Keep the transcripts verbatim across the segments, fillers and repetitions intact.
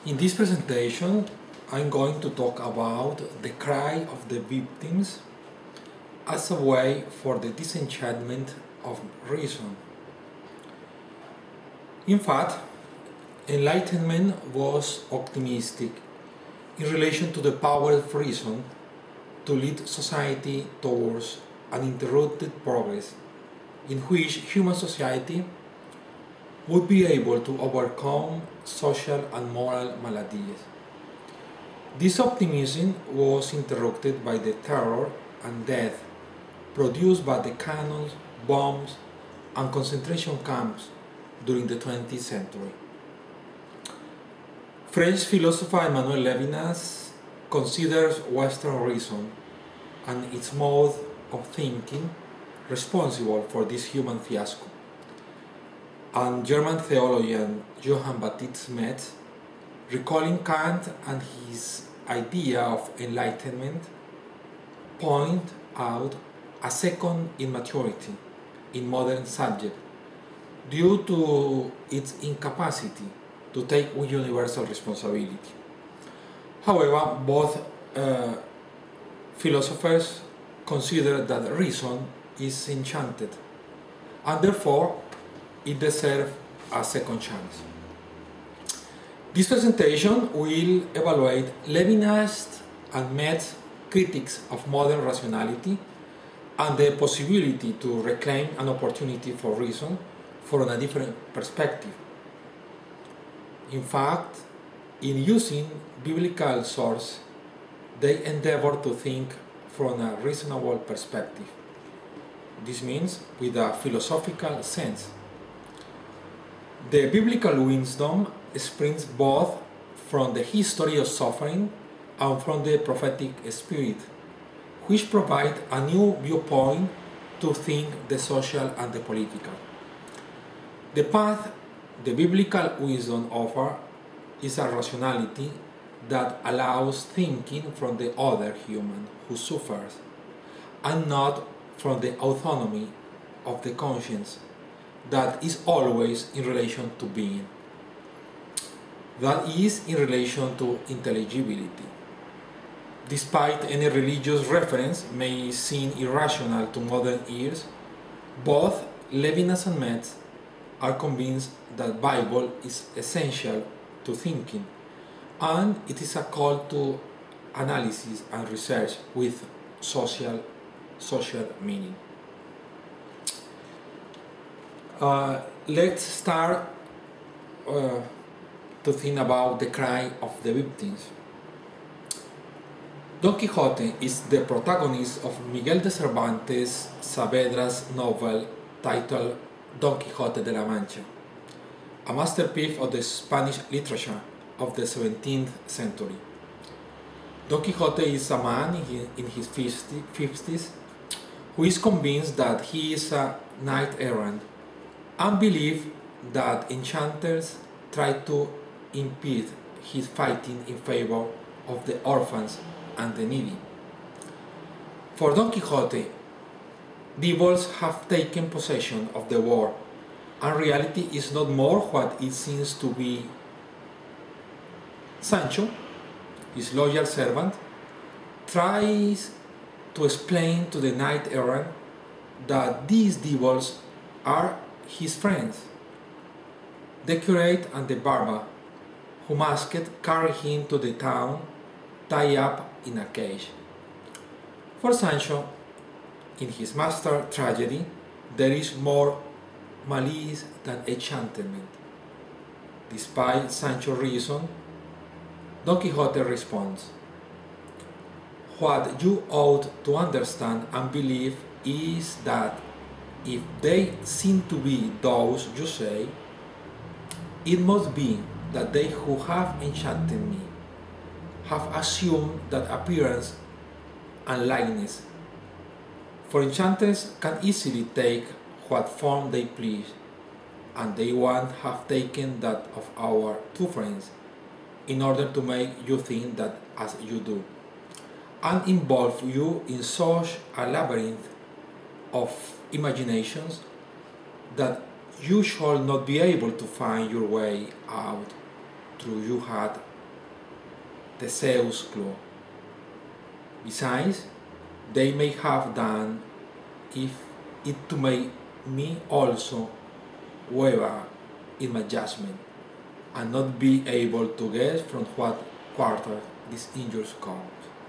In this presentation, I'm going to talk about the cry of the victims as a way for the disenchantment of reason. In fact, Enlightenment was optimistic in relation to the power of reason to lead society towards uninterrupted progress, in which human society would be able to overcome social and moral maladies. This optimism was interrupted by the terror and death produced by the cannons, bombs, and concentration camps during the twentieth century. French philosopher Emmanuel Levinas considers Western reason and its mode of thinking responsible for this human fiasco. And German theologian Johann Baptist Metz, recalling Kant and his idea of enlightenment, point out a second immaturity in modern subject due to its incapacity to take universal responsibility. However, both uh, philosophers consider that reason is enchanted, and therefore it deserves a second chance. This presentation will evaluate Levinas and Metz's critiques of modern rationality and the possibility to reclaim an opportunity for reason from a different perspective. In fact, in using biblical source, they endeavor to think from a reasonable perspective. This means with a philosophical sense. The biblical wisdom springs both from the history of suffering and from the prophetic spirit, which provide a new viewpoint to think the social and the political. The path the biblical wisdom offers is a rationality that allows thinking from the other human who suffers, and not from the autonomy of the conscience that is always in relation to being, that is in relation to intelligibility. Despite any religious reference may seem irrational to modern ears, both Levinas and Metz are convinced that Bible is essential to thinking, and it is a call to analysis and research with social, social meaning. Uh, let's start uh, to think about the cry of the victims. Don Quixote is the protagonist of Miguel de Cervantes Saavedra's novel titled Don Quixote de la Mancha, a masterpiece of the Spanish literature of the seventeenth century. Don Quixote is a man in his fifties who is convinced that he is a knight-errant and believes that enchanters try to impede his fighting in favor of the orphans and the needy. For Don Quixote, devils have taken possession of the world, and reality is not more what it seems to be. Sancho, his loyal servant, tries to explain to the knight-errant that these devils are his friends. The curate and the barber, who masked, carry him to the town, tied up in a cage. For Sancho, in his master tragedy, there is more malice than enchantment. Despite Sancho's reason, Don Quixote responds, "What you ought to understand and believe is that if they seem to be those you say, it must be that they who have enchanted me have assumed that appearance and likeness. For enchanters can easily take what form they please, and they once have taken that of our two friends, in order to make you think that as you do, and involve you in such a labyrinth of imaginations that you shall not be able to find your way out through you had Theseus' claw. Besides, they may have done if it to make me also waver in my judgment, and not be able to guess from what quarter these injuries come.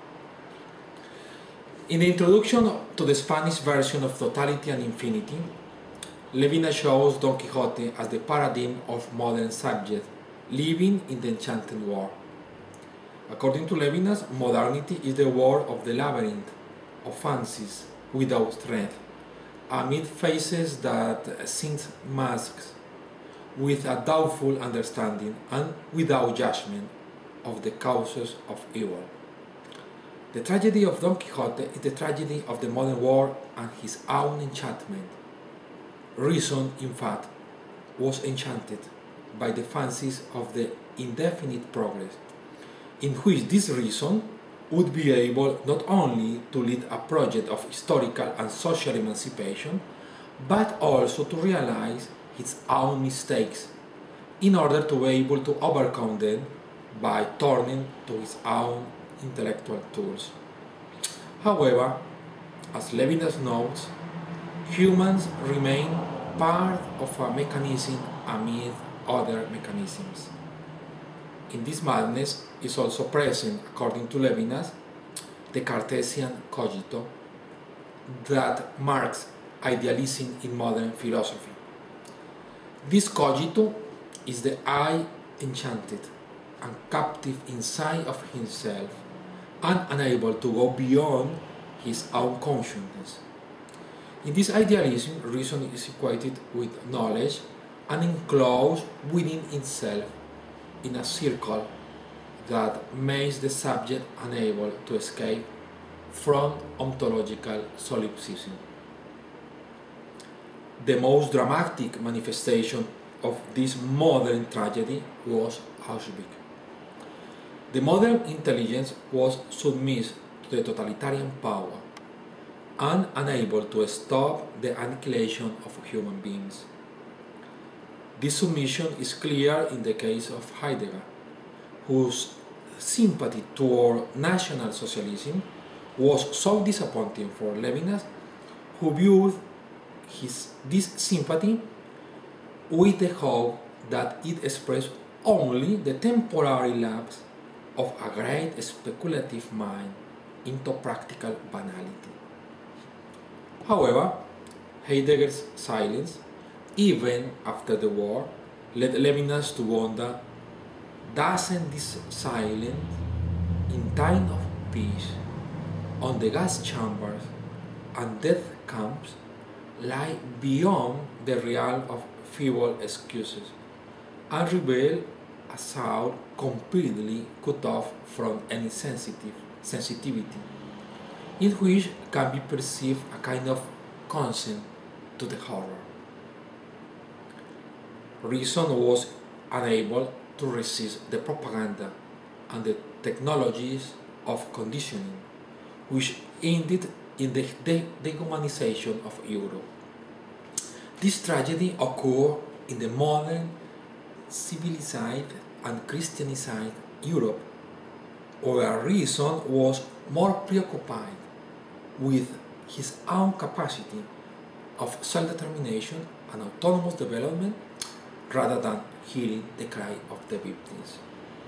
In the introduction to the Spanish version of Totality and Infinity, Levinas shows Don Quixote as the paradigm of modern subject living in the enchanted world. According to Levinas, modernity is the world of the labyrinth of fancies without thread, amid faces that seem masks, with a doubtful understanding and without judgment of the causes of evil. The tragedy of Don Quixote is the tragedy of the modern world and his own enchantment. Reason, in fact, was enchanted by the fancies of the indefinite progress, in which this reason would be able not only to lead a project of historical and social emancipation, but also to realize its own mistakes in order to be able to overcome them by turning to its own intellectual tools. However, as Levinas notes, humans remain part of a mechanism amid other mechanisms. In this madness is also present, according to Levinas, the Cartesian cogito that marks idealism in modern philosophy. This cogito is the I enchanted and captive inside of himself and unable to go beyond his own consciousness. In this idealism, reason is equated with knowledge and enclosed within itself in a circle that makes the subject unable to escape from ontological solipsism. The most dramatic manifestation of this modern tragedy was Auschwitz. The modern intelligence was submissive to the totalitarian power and unable to stop the annihilation of human beings. This submission is clear in the case of Heidegger, whose sympathy toward National Socialism was so disappointing for Levinas, who viewed his, this sympathy with the hope that it expressed only the temporary lapse of a great speculative mind into practical banality. However, Heidegger's silence, even after the war, led Levinas to wonder, doesn't this silence, in time of peace, on the gas chambers and death camps, lie beyond the realm of feeble excuses and reveal a soul completely cut off from any sensitive sensitivity, in which can be perceived a kind of consent to the horror. Reason was unable to resist the propaganda and the technologies of conditioning, which ended in the dehumanization of Europe. This tragedy occurred in the modern, civilized and Christianized Europe, where reason was more preoccupied with his own capacity of self-determination and autonomous development rather than hearing the cry of the victims.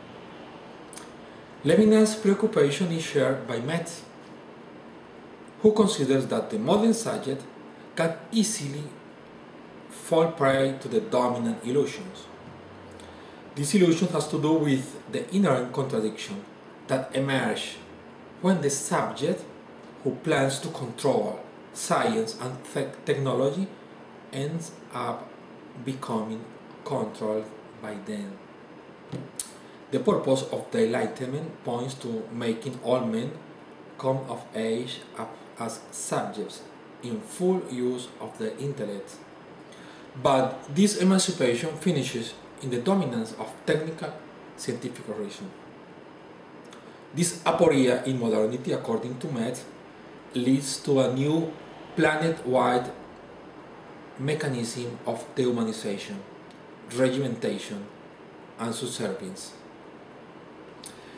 Levinas' preoccupation is shared by Metz, who considers that the modern subject can easily fall prey to the dominant illusions. This illusion has to do with the inherent contradiction that emerge when the subject who plans to control science and technology ends up becoming controlled by them. The purpose of the Enlightenment points to making all men come of age as subjects in full use of their intellect. But this emancipation finishes in the dominance of technical scientific reason. This aporia in modernity, according to Metz, leads to a new planet-wide mechanism of dehumanization, regimentation, and subservience.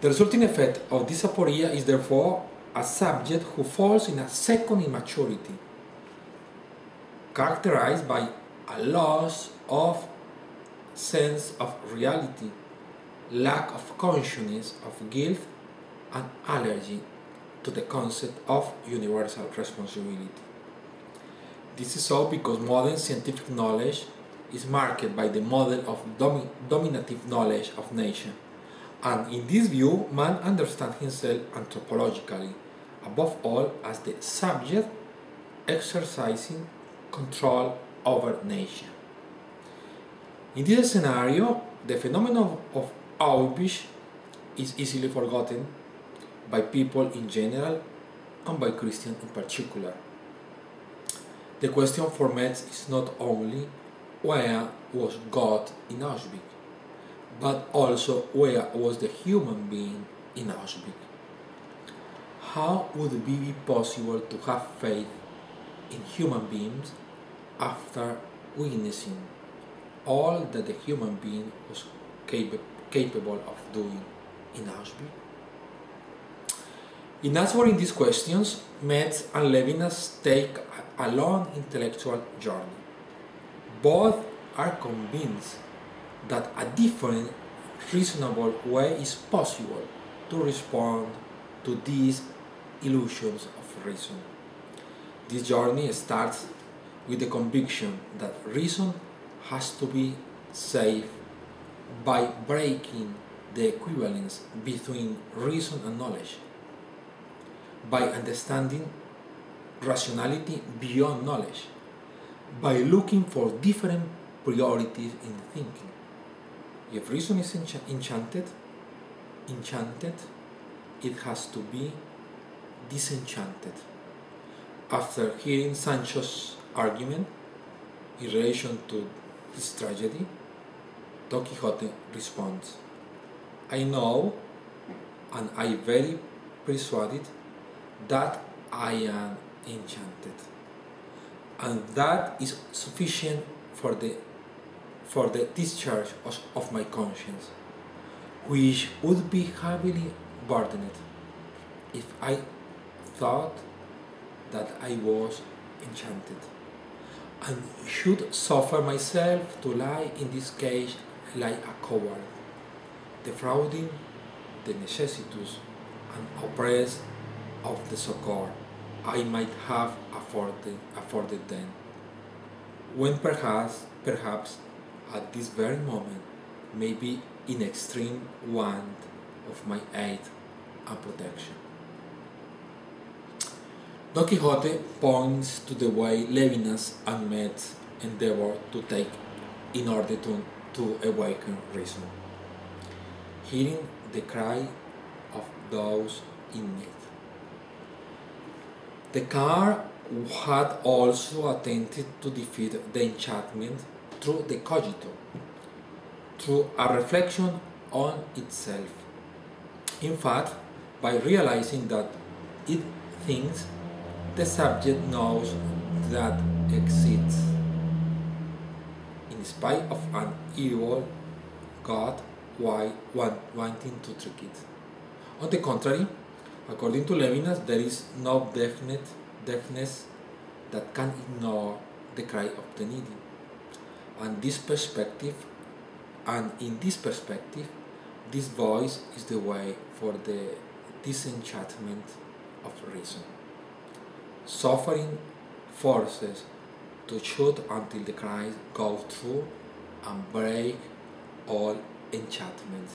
The resulting effect of this aporia is therefore a subject who falls in a second immaturity, characterized by a loss of sense of reality, lack of consciousness of guilt, and allergy to the concept of universal responsibility. This is so because modern scientific knowledge is marked by the model of domi dominative knowledge of nature, and in this view, man understands himself anthropologically, above all as the subject exercising control over nature. In this scenario, the phenomenon of Auschwitz is easily forgotten by people in general and by Christians in particular. The question for Metz is not only where was God in Auschwitz, but also where was the human being in Auschwitz. How would it be possible to have faith in human beings after witnessing all that the human being was cap capable of doing in Auschwitz? In answering these questions, Metz and Levinas take a long intellectual journey. Both are convinced that a different, reasonable way is possible to respond to these illusions of reason. This journey starts with the conviction that reason has to be saved by breaking the equivalence between reason and knowledge, by understanding rationality beyond knowledge, by looking for different priorities in thinking. If reason is encha enchanted, enchanted, it has to be disenchanted. After hearing Sancho's argument in relation to his tragedy, Don Quixote responds, I know, and I am very persuaded that I am enchanted, and that is sufficient for the for the discharge of, of my conscience, which would be heavily burdened if I thought that I was enchanted, and should suffer myself to lie in this cage like a coward, defrauding the necessitous and oppressed of the succor I might have afforded, afforded them, when perhaps, perhaps at this very moment may be in extreme want of my aid and protection. Don Quixote points to the way Levinas and Metz endeavor to take in order to, to awaken reason, hearing the cry of those in need. Descartes had also attempted to defeat the enchantment through the cogito, through a reflection on itself. In fact, by realizing that it thinks, the subject knows that exists, in spite of an evil God while wanting to trick it. On the contrary, according to Levinas, there is no definite deafness that can ignore the cry of the needy. And this perspective, and in this perspective, this voice is the way for the disenchantment of reason. Suffering forces to shoot until the cries go through and break all enchantments.